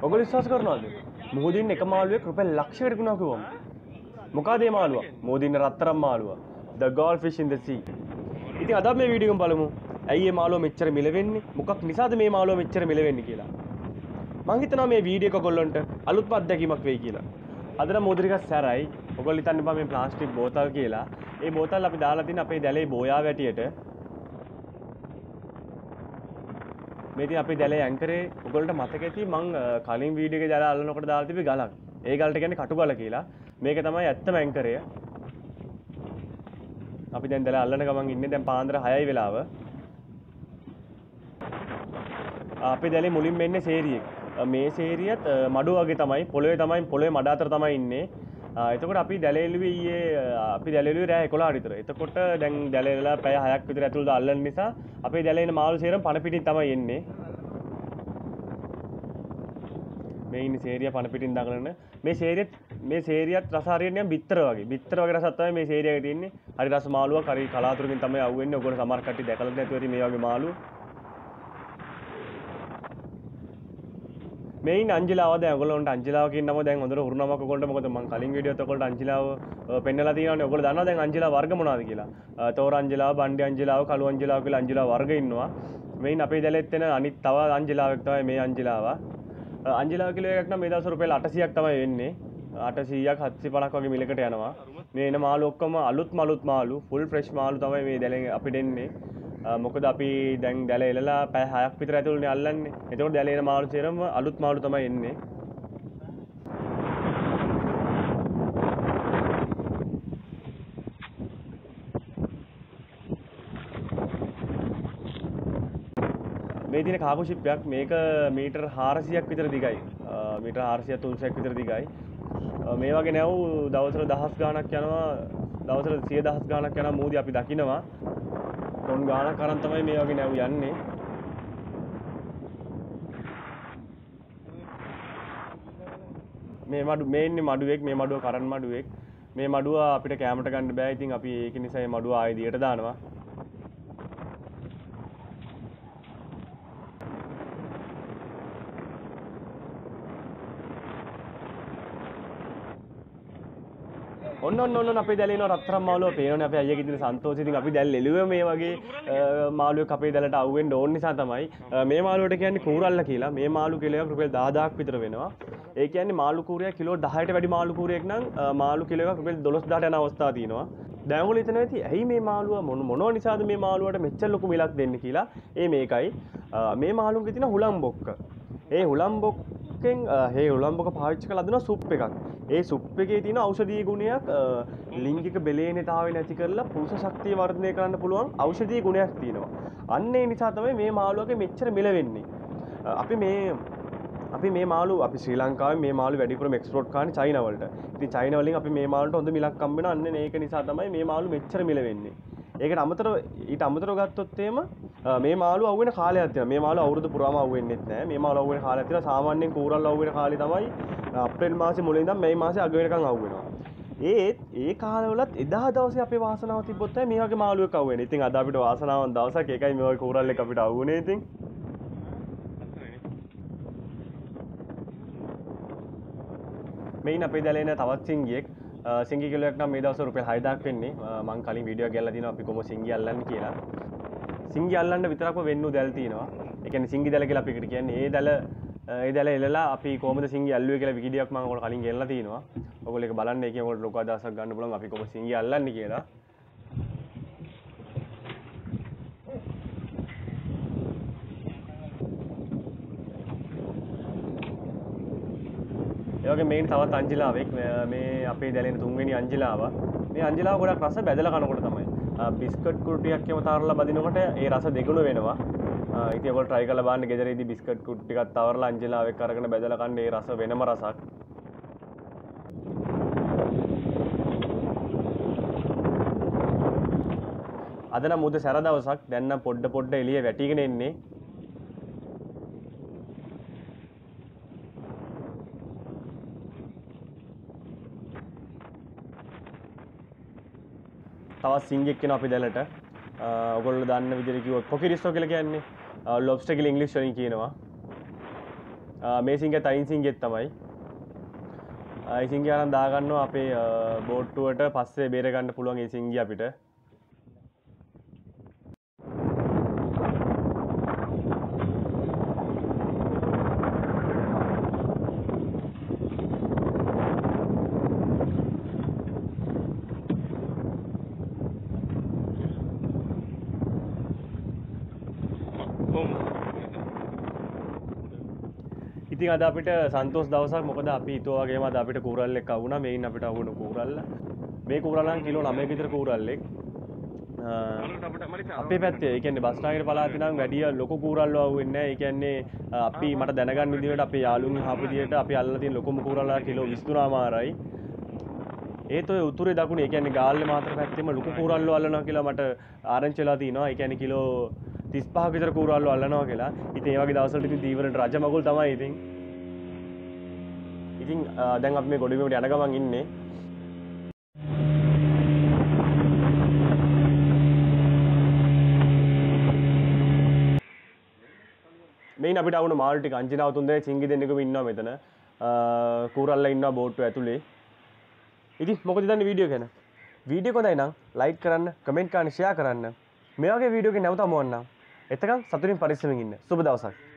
ඔයගොල්ලෝ විශ්වාස කරනවද? මොහොතින් එක මාළුවෙක් රුපියල් ලක්ෂයකට විකුණනවා කිව්වම. මොකද මේ මාළුවා? මොහොතින් රත්තරන් මාළුවා. The Goldfish In The Sea. ඉතින් අද මේ වීඩියෝ එකෙන් බලමු. ඇයි මේ මාළුවා මෙච්චර මිල වෙන්නේ? මොකක් නිසාද මේ මාළුවා මෙච්චර මිල වෙන්නේ කියලා. මං හිතනවා මේ වීඩියෝ එක ඔයගොල්ලන්ට අලුත්ම අත්දැකීමක් වෙයි කියලා. අද නම් මොහොත ටිකක් සැරයි. ඔයගොල්ලෝ හිතන්න එපා මේ ප්ලාස්ටික් බෝතල් කියලා. ඒ බෝතල් අපි දාලා තියෙන අපේ දැලේ බෝයා වැටියට. මේ ඉතින් අපේ දැලේ ඇන්කරේ ඔයගොල්ලන්ට මතක ඇති මං කලින් වීඩියෝ එකේ දැල අල්ලනකොට දාලා තිබි ගලක්. ඒ ගලට කියන්නේ කටුගල කියලා. මේක තමයි ඇත්තම ඇන්කරය. අපි දැන් දැල අල්ලන ගමන් ඉන්නේ දැන් පාන්දර 6යි වෙලාව. අපේ දැලේ මුලින්ම එන්නේ සේරියෙක්. මේ සේරියත් මඩු වගේ තමයි පොළවේ මඩ අතර තමයි ඉන්නේ. එතකොට අපි දැලේලුවේ ඊයේ අපි දැලේලුවේ රෑ 11ට විතර. එතකොට දැන් දැලේලා පැය 6ක් විතර ඇතුළත අල්ලන නිසා අපේ දැලේ ඉන්න මාළු සේරම පණ පිටින් තමයි එන්නේ. මේ ඉන්නේ සේරිය පණ පිටින් දඟලන. මේ සේරියත් රස හරියට නිකන් බිත්තර වගේ. බිත්තර වගේ රසක් තමයි මේ සේරියගේ තියෙන්නේ. හරි රස මාළුවක් හරි කලාතුරකින් තමයි අහුවෙන්නේ. ඔයගොල්ලෝ සමහර කට්ටිය දැකලා නැතුව ඇති මේ වගේ මාළු. මේ ඉන්නේ අංජලාව දැන් ඔයගොල්ලන්ට අංජලාව කියනම දැන් හොඳට හුරුනමක් ඔයගොල්ලන්ට මොකද මම කලින් වීඩියෝත් ඔයගොල්ලන්ට අංජලාව පෙන්නලා තියෙනවානේ ඔයගොල්ලෝ දන්නවා දැන් අංජලාව වර්ග මොනවද කියලා. තෝර අංජලාව, බණ්ඩි අංජලාව, කළු අංජලාව කියලා අංජලාව වර්ග ඉන්නවා. මේන් අපේ දැලෙත් එන අනිත් තව අංජලාවක් තමයි මේ අංජලාව. අංජලාව කිලෝ එකක් නම් මේ දවස් රුපියල් 800ක් තමයි වෙන්නේ. 800ක් 750ක් වගේ මිලකට යනවා. මේ එන මාළු ඔක්කොම අලුත් මාළු ෆුල් ෆ්‍රෙෂ් මාළු තමයි මේ දැලෙන් අපිට එන්නේ. මොකද අපි දැන් දැල එලලා පැය 6ක් විතර ඇතුළේ අල්ලන්නේ. එතකොට දැල එන මාළු සේරම අලුත් මාළු තමයි එන්නේ. මේ දින කාගෝ ෂිප්යක් මේක මීටර් 400ක් විතර දිගයි. මීටර් 400 300ක් විතර දිගයි. මේ වගේ නැව් දවසට දහස් ගාණක් යනවා. දවසට 100,000 ගාණක් යනවා මූදි අපි දකිනවා. ටොන් ගාණක් අරන් තමයි මේ වගේ නැව් යන්නේ. මේ ඉන්නේ මඩුවෙක්. මේ මඩුව කරන් මඩුවෙක්. මේ මඩුව අපිට කැමරට ගන්න බෑ. ඉතින් අපි ඒක නිසා මේ මඩුව ආයෙ දියට දානවා. ඔන්න අපේ දැලේ ඉන්න රත්තරන් මාළුව පේනවනේ අපේ අයියාගේ දින සන්තෝෂෙ. ඉතින් අපි දැල් එළුවේ මේ වගේ මාළුවෙක් අපේ දැලට අවුෙන්න ඕන නිසා තමයි මේ මාළුවට කියන්නේ කුරල්ල කියලා. මේ මාළු කිලෝ එකක් රුපියල් 10000ක් විතර වෙනවා. ඒ කියන්නේ මාළු කූරිය කිලෝ 10ට වැඩි මාළු කූරියක් නම් මාළු කිලෝ එකක් රුපියල් 12000ට යන අවස්ථා තියෙනවා. දැන් ඔයගොල්ලෝ හිතනවා ඇති ඇයි මේ මාළුව මොනවා නිසාද මේ මාළුවට මෙච්චර ලොකු මිලක් දෙන්නේ කියලා. මේකයි මේ මාළුන්ගේ තියෙන හුලම් බොක්ක. ඒ හුලම් බොක්ක පාවිච්චි කරලා දෙනවා සුප් එකක්. ඒ සුප් එකේ තියෙන ඖෂධීය ගුණයක් ලිංගික බෙලේනිතාවය නැති කරලා පුරුෂ ශක්තිය වර්ධනය කරන්න පුළුවන් ඖෂධීය ගුණයක් තියෙනවා. අන්න ඒ නිසා තමයි මේ මාළුවගේ මෙච්චර මිල වෙන්නේ. අපි මේ මාළු අපි ශ්‍රී ලංකාවේ මේ මාළු වැඩිපුරම එක්ස්පෝර්ට් කරන්නේ චයිනා වලට. ඉතින් චයිනා වලින් අපි මේ මාළුන්ට හොඳ මිලක් හම්බ වෙනවා. අන්න ඒක නිසා තමයි මේ මාළු මෙච්චර මිල වෙන්නේ. ඒකට අමතරව ගත්තොත් එහෙම මේ මාළු අවුවෙන කාලයක් තියෙනවා. මේ මාළු අවුරුදු පුරාම අවුවෙන්නෙත් නැහැ. මේ මාළු අවුවෙන කාලයක් තියෙනවා. සාමාන්‍යයෙන් කූරල්ල අවුවෙන කාලේ තමයි අප්‍රේල් මාසේ මුලින් ඉඳන් මේ මාසේ අග වෙනකන් අවුවෙනවා. ඒ කාලවලත් එදා දවසේ අපේ වාසනාව තිබ්බොත් තමයි මේ වගේ මාළුවෙක් අවුවෙන්නේ. ඉතින් අද අපිට වාසනාවක් දවසක් ඒකයි මේ වගේ කූරල්ලෙක් අපිට අවුනේ ඉතින්. මේන් අපේ දැලේ ඉන්න තවත් සිංගියෙක් සිංගි කිලෝ එකක් නම් මේ දවස්වල රුපියල් 6000ක් වෙන්නේ. මම කලින් වීඩියෝ එකක් ගල්ලා දිනවා අපි කොහොම සිංගි අල්ලන්නේ කියලා. සිංගි අල්ලන්න විතරක්ම වෙන්නු දැල් තියෙනවා. ඒ කියන්නේ සිංගි දැල කියලා අපි එකට කියන්නේ. ඒ දැල එලලා අපි කොහොමද සිංගි අල්ලුවේ කියලා වීඩියෝ එකක් මම ඔයාලට කලින් ගෙන්නලා තිනවා. ඔයගොල්ලෝ ඒක බලන්න. ඒකෙන් ඔයාලට ලොකු අදහසක් ගන්න පුළුවන් අපි කොහොම සිංගි අල්ලන්නේ කියලා. ඒ වගේ මේන් තවත් අංජලාවෙක් මේ අපේ දැලෙන තුන්වෙනි අංජලාව. මේ අංජලාව ගොඩක් රස බැදලා කනකොට තමයි. බිස්කට් කුට්ටියක් එම තාරලා බදිනකොට ඒ රස දෙගුණ වෙනවා. ඉතින් ඔයගොල්ලෝ try කරලා බලන්න ගෙදරදී බිස්කට් කුට්ටි ටිකක් තවරලා අංජලාවෙක් අරගෙන බැදලා කන්න ඒ රස වෙනම රසක්. අද නම් මුද සැර දවසක්. දැන් නම් පොඩ එළිය වැටිගෙන එන්නේ. තවත් සිංගෙක් කෙනා අපි දැලට. ඔයගොල්ලෝ දන්න විදිහට කිව්වොත් කොකිරිස්සෝ කියලා කියන්නේ. ලොබ්ස්ටර් කියලා ඉංග්‍රීසි වලින් කියනවා. මේ සිංගයත් අයින් සිංගෙත් තමයි. ඒ සිංගය අරන් දාගන්නවා අපේ බෝට්ටුවට පස්සේ බේර ගන්න පුළුවන් ඒ සිංගිය අපිට. ඉතින් අද අපිට සන්තෝෂ දවසක්. මොකද අපි හිතුවා වගේම අද අපිට කූරල්ලෙක් ආවුණා. මේින් අපිට ආවුණ කූරල්ල. මේ කූරල්ලන් කිලෝ 9ක විතර කූරල්ලෙක්. අපේ පැත්තේ ඒ කියන්නේ බස්නාහිර පළාතේ නම් වැඩි ලොකු කූරල්ලෝ ආවෙන්නේ නැහැ. ඒ කියන්නේ අපි මට දැනගන්න විදිහට අපේ යාළුවන් අහපු විදිහට අපි අල්ලලා තියෙන ලොකුම කූරල්ලා කිලෝ 23මාරයි. ඒත් ඔය උතුරේ දකුණේ ඒ කියන්නේ ගාල්ලේ මාතර පැත්තේම ලොකු කූරල්ලෝ අල්ලනවා කියලා මට ආරංචි වෙලා තිනවා. ඒ කියන්නේ කිලෝ 35ක විතර කූරල්ලෝ අල්ලනවා කියලා. ඉතින් ඒ වගේ දවස්වලට ඉතින් දීවරට රජ මගුල් තමයි ඉතින්. ඉතින් දැන් අපි මේ ගොඩබිමට යන ගමන් ඉන්නේ. මේන් අපිට ආවුණ මාළු ටික අංජනාව තුන් දෙනෙක් සිංගි දෙන්නෙකුම ඉන්නවා මෙතන. කූරල්ලා ඉන්නවා බෝට්ටුව ඇතුලේ. ඉතින් මොකද හිතන්නේ වීඩියෝ ගැන? වීඩියෝ කොහොඳයි නම් ලයික් කරන්න, කමෙන්ට් කරන්න, ෂෙයා කරන්න. මේ වගේ වීඩියෝ එකක් නැවතම වන්න. එතකන් සතුටින් පරිස්සමින් ඉන්න. සුබ දවසක්.